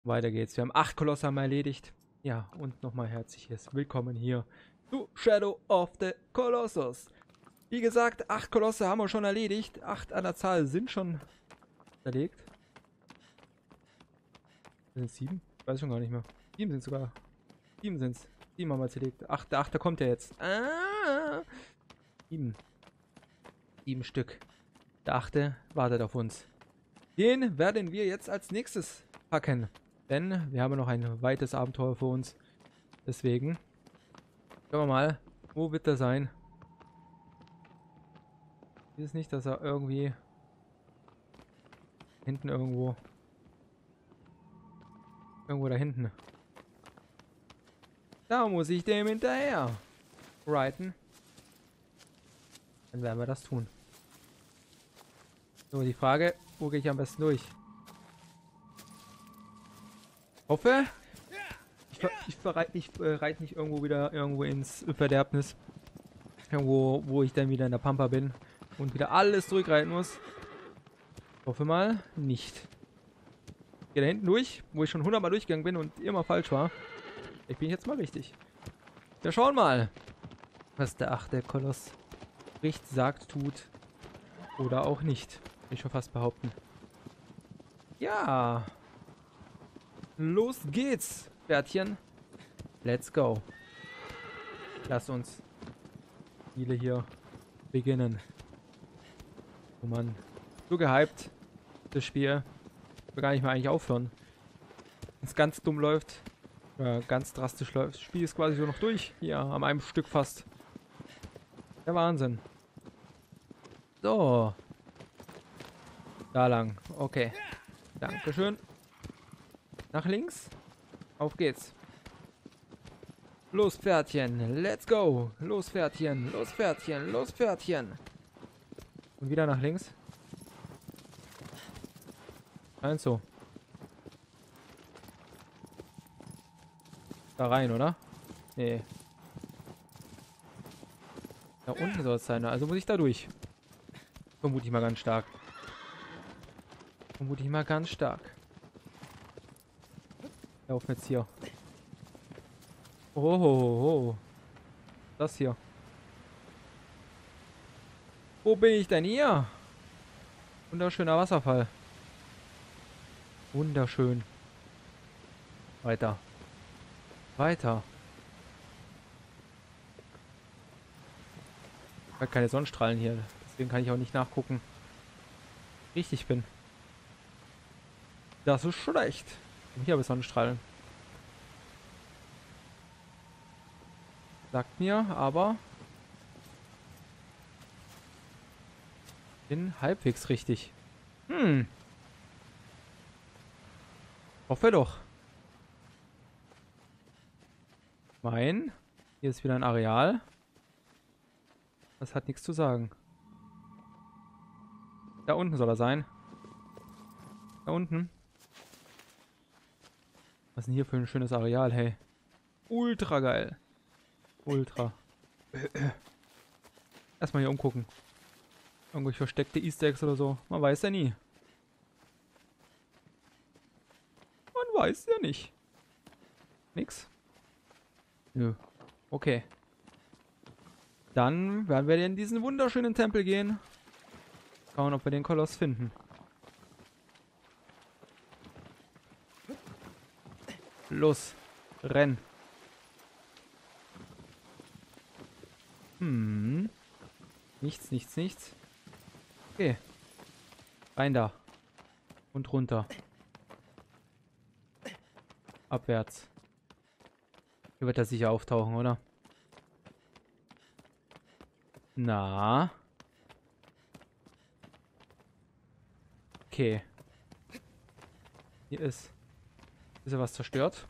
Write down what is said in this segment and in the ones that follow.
Weiter geht's. Wir haben 8 Kolosse haben wir erledigt. Ja, und nochmal herzliches Willkommen hier zu Shadow of the Colossus. Wie gesagt, 8 Kolosse haben wir schon erledigt. 8 an der Zahl sind schon erlegt. Sind es 7? Weiß schon gar nicht mehr. 7 sind sogar. 7 sind's. 7 haben wir jetzt erlegt. 8, der 8. kommt ja jetzt. 7. 7 Stück. Der 8. wartet auf uns. Den werden wir jetzt als nächstes packen. Denn wir haben noch ein weites Abenteuer vor uns. Deswegen schauen wir mal, wo wird er sein? Ist es nicht, dass er irgendwie hinten irgendwo da hinten. Da muss ich dem hinterher reiten. Dann werden wir das tun. So, die Frage, wo gehe ich am besten durch? Hoffe, ich reite nicht irgendwo ins Verderbnis. Irgendwo, wo ich dann wieder in der Pampa bin und wieder alles zurückreiten muss. Hoffe mal nicht. Ich gehe da hinten durch, wo ich schon 100 Mal durchgegangen bin und immer falsch war. Ich bin jetzt mal richtig. Wir schauen mal, was der 8. Koloss spricht, sagt, tut oder auch nicht. Will ich schon fast behaupten. Ja. Los geht's, Pferdchen. Let's go. Lass uns Spiele hier beginnen. Oh Mann. So gehypt, das Spiel. Ich will gar nicht mehr eigentlich aufhören. Wenn es ganz dumm läuft, oder ganz drastisch läuft. Das Spiel ist quasi so noch durch. Hier, an einem Stück fast. Der Wahnsinn. So. Da lang. Okay. Dankeschön. Nach links. Auf geht's. Los, Pferdchen. Let's go. Los, Pferdchen. Los, Pferdchen. Los, Pferdchen. Und wieder nach links. Scheint so. Da rein, oder? Nee. Da unten soll es sein. Also muss ich da durch. Vermute ich mal ganz stark. Vermute ich mal ganz stark. Laufen jetzt hier. Oh. Das hier. Wo bin ich denn hier? Wunderschöner Wasserfall. Wunderschön. Weiter. Weiter. Ich habe keine Sonnenstrahlen hier. Deswegen kann ich auch nicht nachgucken. Richtig bin. Das ist schlecht. Hier habe ich Sonnenstrahlen. Sagt mir, aber bin halbwegs richtig. Hoffe doch. Hier ist wieder ein Areal. Das hat nichts zu sagen. Da unten soll er sein. Da unten. Was ist denn hier für ein schönes Areal, hey. Ultra geil. Ultra. Erstmal hier umgucken. Irgendwelche versteckte Easter Eggs oder so. Man weiß ja nie. Man weiß ja nicht. Nix? Nö. Okay. Dann werden wir in diesen wunderschönen Tempel gehen. Schauen, ob wir den Koloss finden. Los. Renn. Nichts. Okay. Rein da. Und runter. Abwärts. Hier wird er sicher auftauchen, oder? Na. Okay. Hier ist ja was zerstört.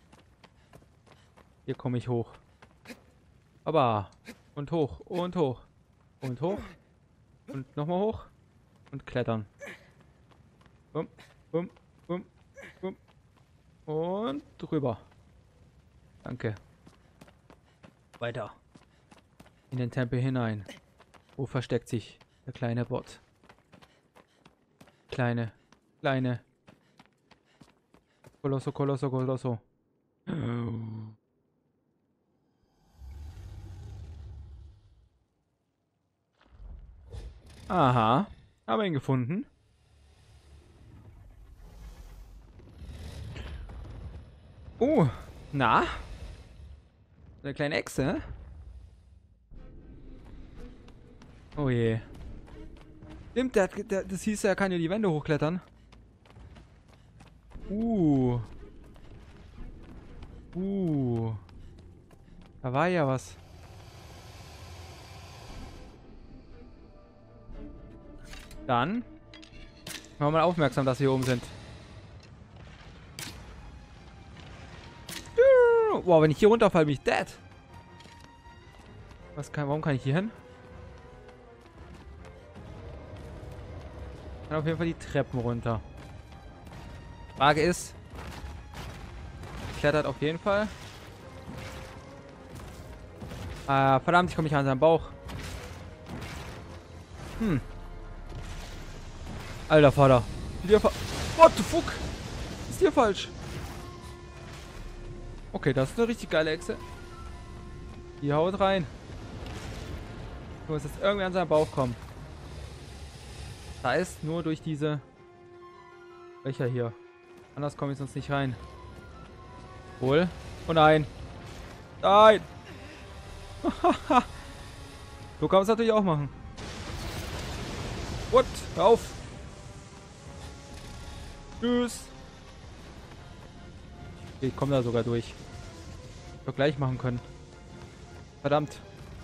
Hier komme ich hoch. Aber. Und hoch. Und hoch. Und hoch. Und nochmal hoch. Und klettern. Bum, bum, bum, bum. Und drüber. Danke. Weiter. In den Tempel hinein. Wo versteckt sich der kleine Bot? Kleine. Kolosso, Kolosso, Kolosso. Aha. Haben wir ihn gefunden. Oh. Na? Eine kleine Echse? Oh je. Stimmt, das hieß, er kann ja die Wände hochklettern. Da war ja was. Dann machen wir mal aufmerksam, dass wir hier oben sind. Wow, wenn ich hier runterfalle, bin ich dead. Warum kann ich hier hin? Kann auf jeden Fall die Treppen runter. Frage ist, klettert auf jeden Fall. Verdammt, ich komme nicht an seinen Bauch. Alter Vater. What the fuck? Ist hier falsch? Okay, das ist eine richtig geile Echse. Die haut rein. Du musst jetzt irgendwie an seinen Bauch kommen. Das heißt, nur durch diese Löcher hier. Anders komme ich sonst nicht rein. Wohl. Oh nein. Nein. So kann man es natürlich auch machen. What? Hör auf. Tschüss. Okay, ich komme da sogar durch. Doch gleich machen können. Verdammt.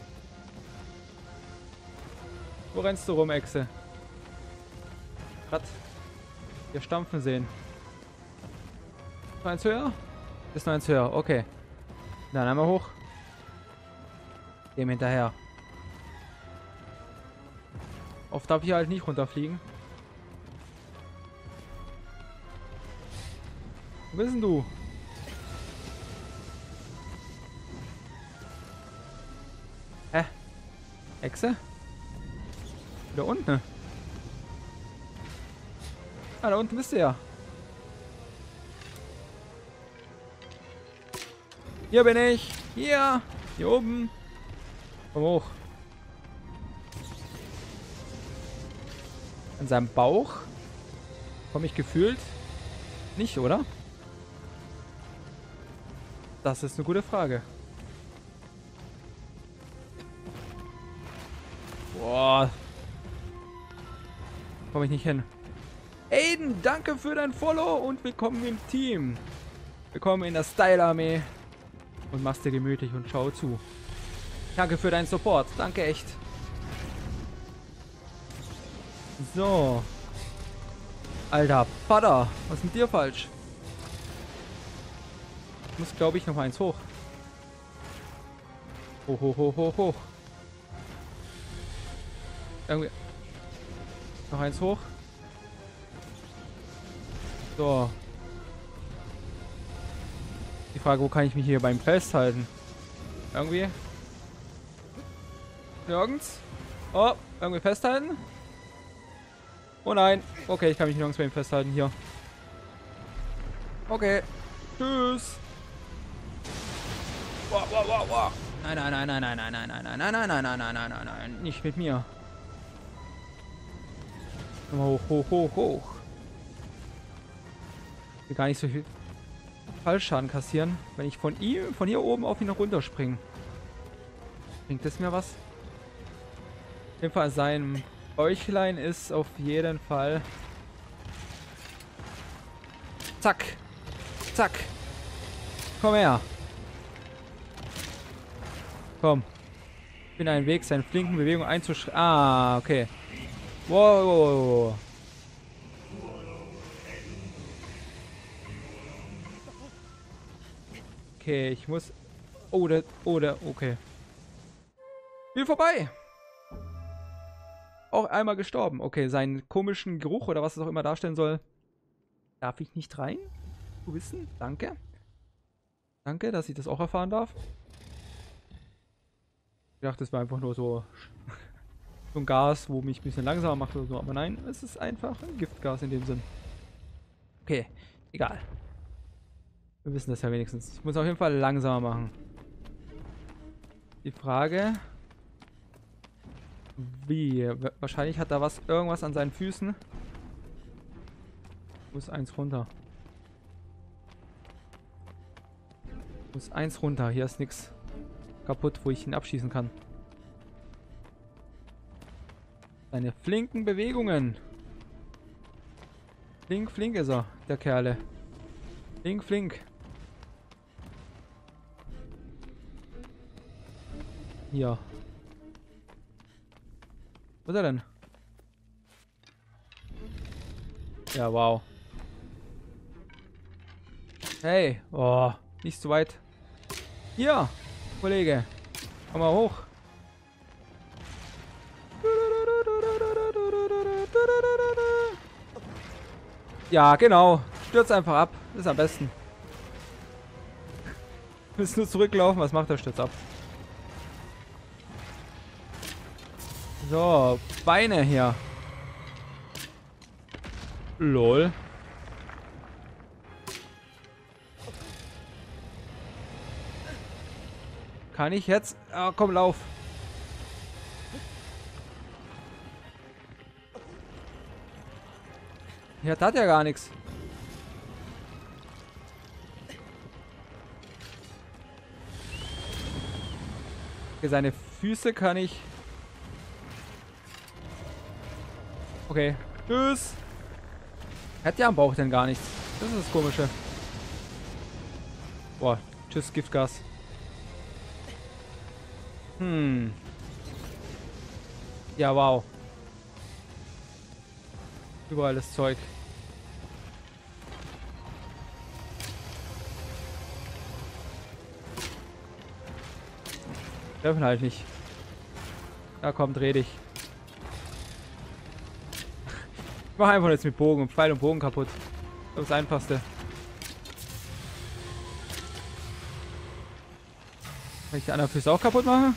Wo rennst du rum, Echse? Grad hier stampfen sehen. Noch eins höher? Ist noch eins höher, okay. Dann einmal hoch. Dem hinterher. Oft darf ich halt nicht runterfliegen. Wo bist denn du? Hä? Echse? Da unten? Ah, da unten bist du ja. Hier bin ich. Hier. Hier oben. Komm hoch. An seinem Bauch komme ich gefühlt nicht, oder? Das ist eine gute Frage. Boah. Komme ich nicht hin. Aiden, danke für dein Follow und willkommen im Team. Willkommen in der Style-Armee. Und mach's dir gemütlich und schau zu. Danke für deinen Support. Danke echt. So. Alter Vater. Was ist mit dir falsch? Ich muss, glaube ich, noch mal eins hoch. Hoch, hoch, hoch, hoch, hoch. Irgendwie. Noch eins hoch. So. Die Frage, wo kann ich mich hier beim festhalten? Irgendwie? Nirgends? Oh, irgendwie festhalten? Oh nein. Okay, ich kann mich nirgends bei ihm festhalten hier. Okay. Tschüss. Wow, wow, wow, wow. Nein, nein, nein, nein, nein, nein, nein, nein, nein, nein, nein, nein, nein, nein, nein, nein, nein. Nicht mit mir. Hoch, hoch, hoch, hoch. Ich will gar nicht so viel Fallschaden kassieren, wenn ich von hier oben auf ihn runterspringe. Bringt das mir was? Auf jeden Fall sein Bäuchlein ist auf jeden Fall. Zack. Zack. Komm her. Komm. Ich bin ein Weg, seine flinken Bewegungen einzuschränken. Ah, okay. Wow, wow, wow. Okay, ich muss... okay. Spiel vorbei. Auch einmal gestorben. Okay, seinen komischen Geruch oder was es auch immer darstellen soll. Darf ich nicht rein? Du wissen? Danke. Danke, dass ich das auch erfahren darf. Ich dachte, das war einfach nur so ein Gas, wo mich ein bisschen langsamer macht oder so. Aber nein, es ist einfach ein Giftgas in dem Sinn. Okay, egal. Wir wissen das ja wenigstens. Ich muss auf jeden Fall langsamer machen. Die Frage... Wie? Wahrscheinlich hat da irgendwas an seinen Füßen. Muss eins runter. Muss eins runter. Hier ist nichts kaputt, wo ich ihn abschießen kann. Seine flinken Bewegungen. Flink, flink ist er, der Kerle. Flink, flink. Hier. Wo ist er denn? Ja, wow. Hey. Oh, nicht zu weit. Hier, Kollege. Komm mal hoch. Ja, genau. Stürzt einfach ab. Ist am besten. Willst nur zurücklaufen? Was macht der? Stürzt ab. So, Beine hier. Lol. Kann ich jetzt? Ah, komm, lauf. Hier hat ja gar nichts. Okay, seine Füße kann ich... Okay. Tschüss. Hat ja am Bauch denn gar nichts. Das ist das Komische. Boah. Tschüss, Giftgas. Ja, wow. Überall das Zeug. Treffen halt nicht. Da komm, dreh dich. Ich mach einfach jetzt mit Bogen und Pfeil und Bogen kaputt. Das ist das Einfachste. Kann ich die anderen Füße auch kaputt machen?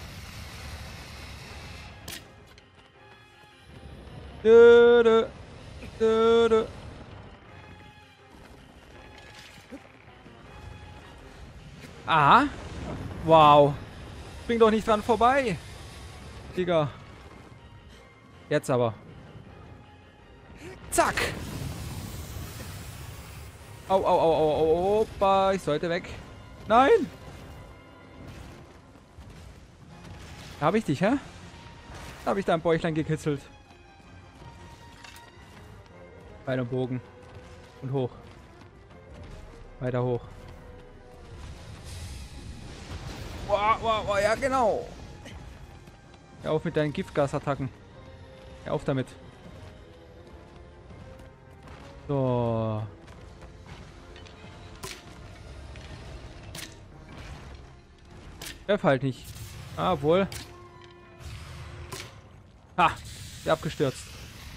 Aha. Wow. Spring doch nicht dran vorbei. Digga. Jetzt aber. Zack. Au, au, au, au, au, opa. Ich sollte weg. Nein. Da habe ich dich, hä? Da habe ich dein Bäuchlein gekitzelt. Bein und Bogen. Und hoch. Weiter hoch. Wow, wow, wow, ja genau. Hör auf mit deinen Giftgasattacken. Hör auf damit. So. Treff halt nicht. Ah, wohl. Ha! Ist abgestürzt.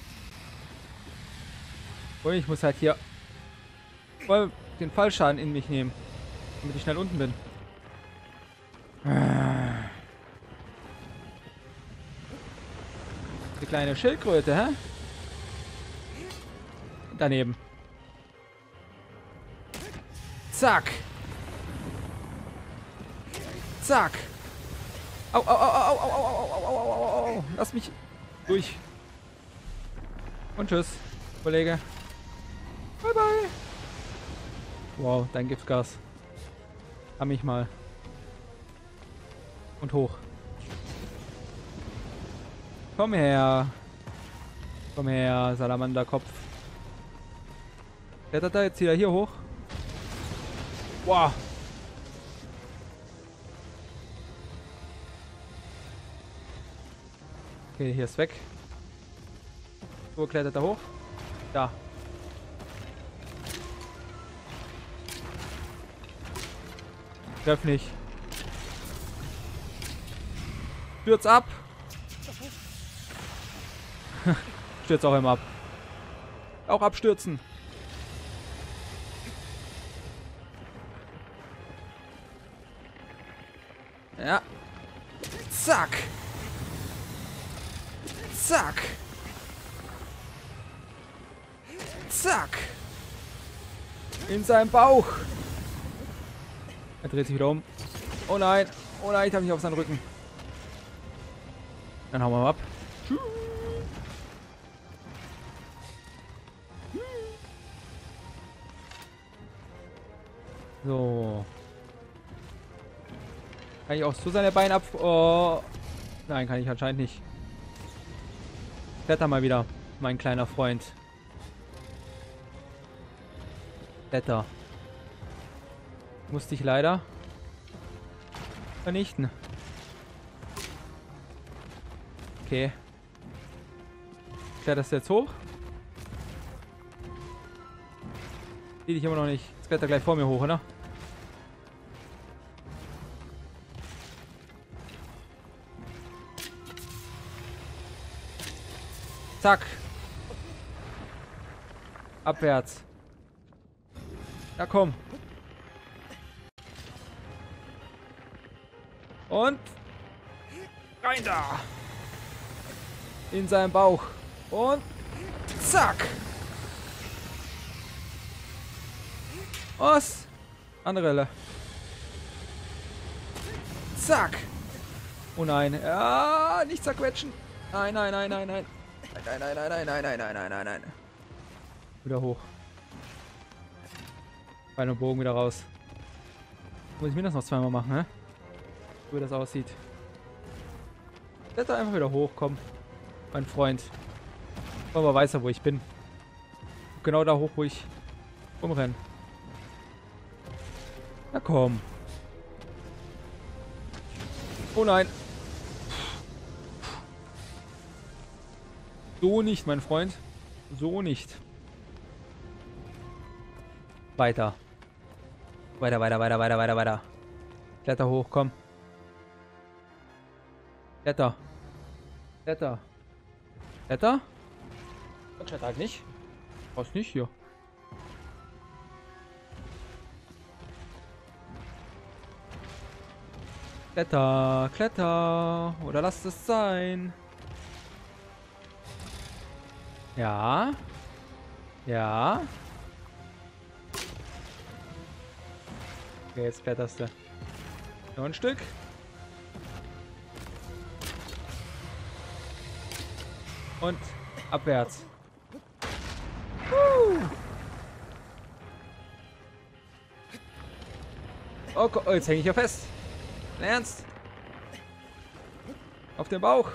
Und ich muss halt hier voll den Fallschaden in mich nehmen. Damit ich schnell unten bin. Die kleine Schildkröte, hä? Daneben. Zack. Zack. Au, au, au, au, au, au, au, au, au, au, au. Lass mich durch. Und tschüss, Kollege. Bye, bye. Wow, dein Giftgas. Haben mich mal. Und hoch. Komm her. Komm her, Salamanderkopf. Klettert er jetzt wieder hier hoch? Wow. Okay, hier ist weg. Wo klettert er hoch? Da. Treff nicht. Stürz ab. Stürz auch immer ab. Auch abstürzen. Ja. Zack. Zack. Zack. In seinem Bauch. Er dreht sich wieder um. Oh nein. Oh nein, ich habe mich auf seinen Rücken. Dann hauen wir mal ab. So. Kann ich auch so seine Beine ab... Oh. Nein, kann ich anscheinend nicht. Kletter mal wieder, mein kleiner Freund. Kletter. Musste ich leider vernichten. Okay. Kletterst du jetzt hoch? Sieh dich immer noch nicht. Jetzt klettert gleich vor mir hoch, oder? Zack. Abwärts. Na komm. Und rein da. In seinen Bauch. Und zack. Was? Andere Relle. Zack. Oh nein. Ja, nicht zerquetschen. Nein, nein, nein, nein, nein. Nein, nein, nein, nein, nein, nein, nein, nein, nein, nein. Wieder hoch. Bein und Bogen wieder raus. Muss ich mir das noch zweimal machen, hä? Wie das aussieht. Kletter einfach wieder hoch, komm. Mein Freund. Aber weiß er, wo ich bin. Genau da hoch, wo ich rumrenne. Na komm. Oh nein. So nicht, mein Freund. So nicht. Weiter. Weiter, weiter, weiter, weiter, weiter, weiter. Kletter hoch, komm. Kletter. Kletter. Kletter? Kletter halt nicht. Brauchst nicht hier. Kletter, Kletter. Oder lasst es sein. Ja. Ja. Okay, jetzt kletterst du. Noch ein Stück. Und abwärts. Oh, oh, jetzt hänge ich ja fest. Ernst? Auf den Bauch.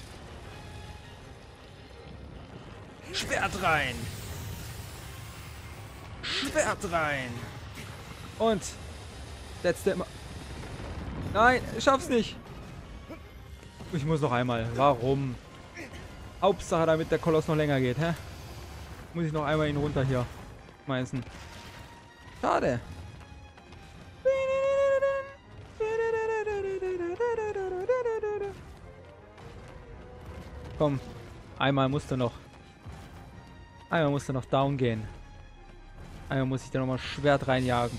Schwert rein. Schwert rein. Und letzte immer. Nein, ich schaff's nicht. Ich muss noch einmal. Warum? Hauptsache, damit der Koloss noch länger geht, hä? Muss ich noch einmal ihn runter hier schmeißen. Schade. Komm, einmal musst du noch. Einmal musst du noch down gehen. Einmal muss ich da nochmal Schwert reinjagen.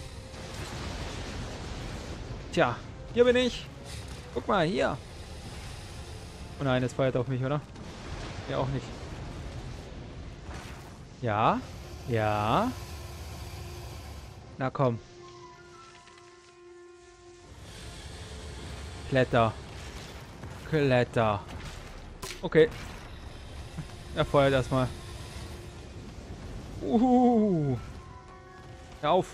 Tja, hier bin ich. Guck mal, hier. Oh nein, jetzt feuert er auf mich, oder? Ja, auch nicht. Ja. Ja. Na komm. Kletter. Kletter. Okay. Er feuert erstmal. Hör auf.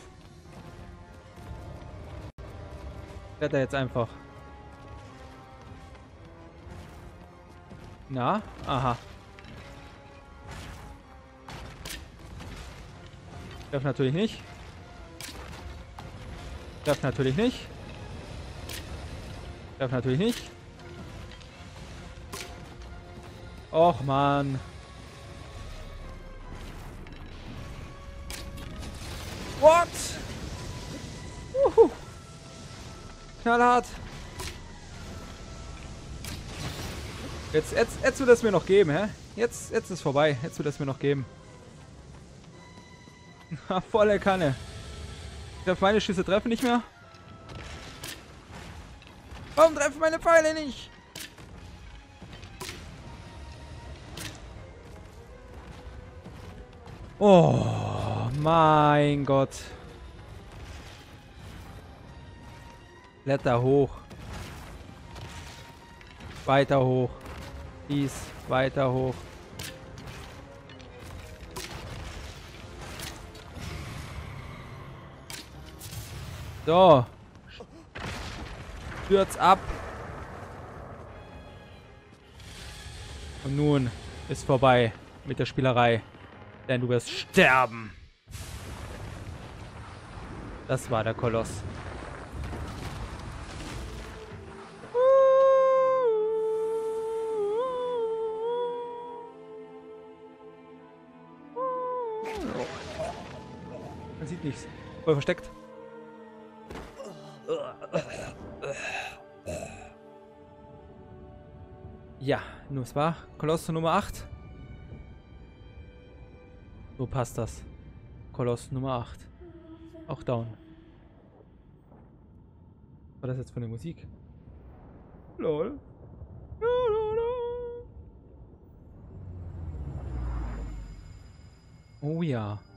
Kletter jetzt einfach. Na? Aha. Darf natürlich nicht. Darf natürlich nicht. Darf natürlich nicht. Och, Mann. What? Knallhart. Jetzt wird es mir noch geben, hä? Jetzt ist vorbei. Jetzt wird es mir noch geben. Volle Kanne. Ich glaube, meine Schüsse treffen nicht mehr. Warum treffen meine Pfeile nicht? Oh, mein Gott. Kletter hoch. Weiter hoch. Dies, weiter hoch. So. Stürz ab. Und nun ist vorbei mit der Spielerei. Denn du wirst sterben. Das war der Koloss. Man sieht nichts. Voll versteckt. Ja, nur es war Koloss Nummer 8. So passt das. Koloss Nummer 8. Auch down. Was war das jetzt für eine Musik? Lol. Oh ja.